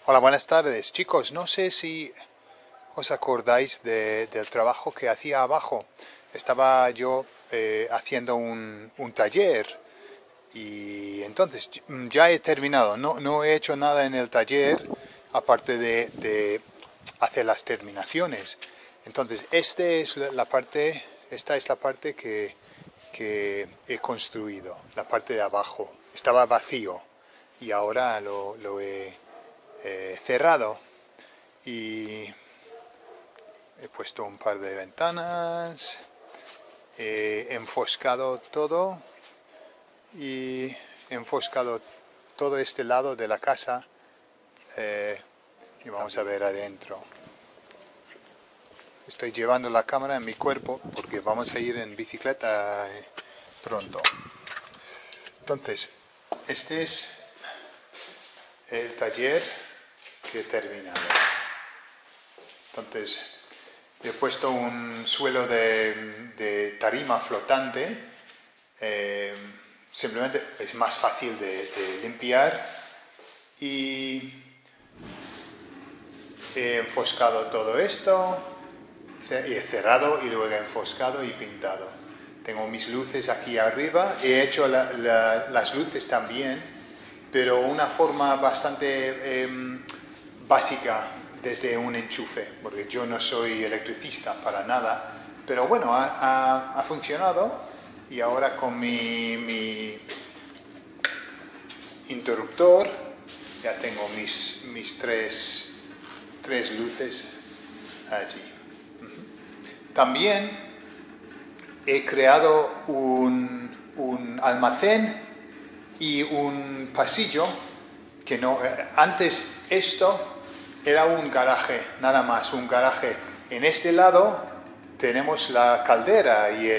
Hola, buenas tardes. Chicos, no sé si os acordáis del trabajo que hacía abajo. Estaba yo haciendo un taller y entonces ya he terminado. No he hecho nada en el taller aparte de hacer las terminaciones. Entonces, esta es la parte que he construido, la parte de abajo. Estaba vacío y ahora lo he cerrado y he puesto un par de ventanas, he enfoscado todo y he enfoscado todo este lado de la casa y vamos a ver adentro. Estoy llevando la cámara en mi cuerpo porque vamos a ir en bicicleta pronto. Entonces, este es el taller que he terminado. Entonces, he puesto un suelo de tarima flotante. Simplemente es más fácil de limpiar y he enfoscado todo esto, he cerrado y luego he enfoscado y pintado. Tengo mis luces aquí arriba, he hecho las luces también, pero una forma bastante básica desde un enchufe, porque yo no soy electricista para nada, pero bueno, ha funcionado y ahora con mi interruptor ya tengo mis tres luces allí. También he creado un almacén y un pasillo que no antes esto era un garaje, nada más, un garaje. En este lado tenemos la caldera y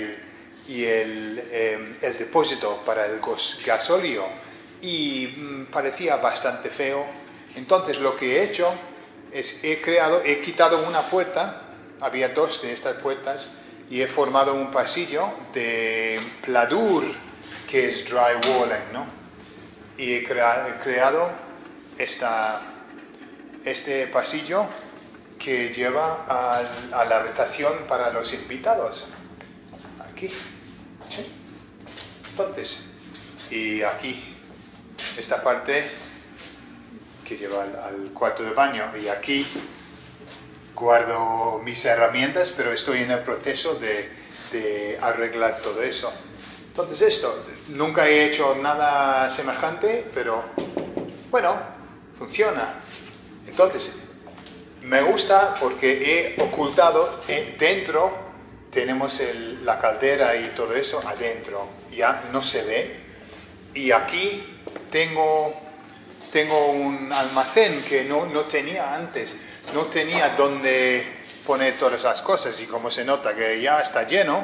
el depósito para el gasóleo y parecía bastante feo. Entonces lo que he hecho es he quitado una puerta, había dos de estas puertas, y he formado un pasillo de pladur, que es drywalling, ¿no? Y he creado este pasillo que lleva a la habitación para los invitados. Aquí. ¿Sí? Entonces, y aquí, esta parte que lleva al cuarto de baño. Y aquí guardo mis herramientas, pero estoy en el proceso de arreglar todo eso. Entonces esto, nunca he hecho nada semejante, pero bueno, funciona. Entonces, me gusta porque he ocultado, dentro tenemos la caldera y todo eso adentro, ya no se ve. Y aquí tengo un almacén que no tenía antes, no tenía dónde poner todas las cosas y como se nota que ya está lleno,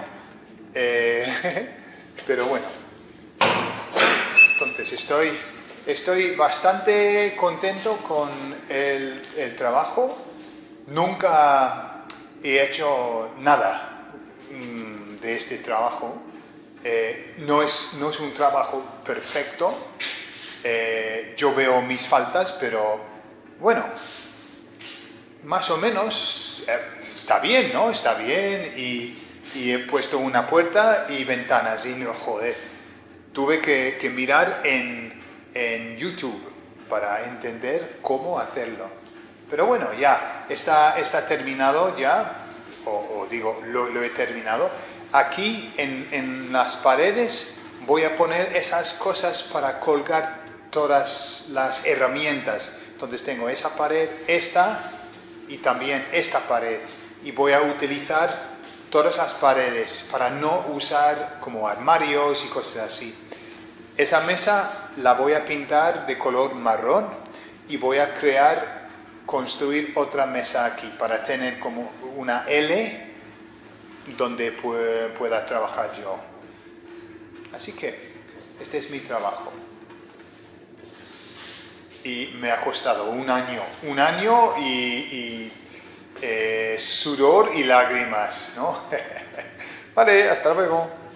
pero bueno, entonces estoy bastante contento con el trabajo. Nunca he hecho nada de este trabajo. No es un trabajo perfecto. Yo veo mis faltas, pero bueno, más o menos está bien, ¿no? Está bien y he puesto una puerta y ventanas y no, joder, tuve que mirar en YouTube para entender cómo hacerlo. Pero bueno, ya está terminado ya, o digo, lo he terminado. Aquí en las paredes voy a poner esas cosas para colgar todas las herramientas. Entonces tengo esa pared, esta y también esta pared. Y voy a utilizar todas las paredes para no usar como armarios y cosas así. Esa mesa la voy a pintar de color marrón y voy a construir otra mesa aquí para tener como una L donde pueda trabajar yo. Así que este es mi trabajo. Y me ha costado un año y sudor y lágrimas, ¿no? Vale, hasta luego.